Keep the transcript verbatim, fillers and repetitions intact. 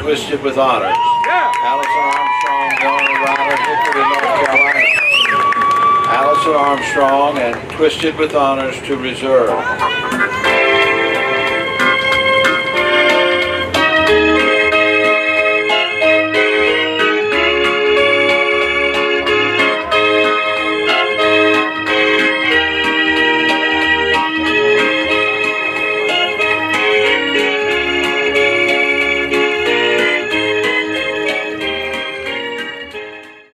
Twisted with Honors. Yeah. Allison Armstrong, the only rider, Hickory, North Carolina. Allison Armstrong and Twisted with Honors to reserve.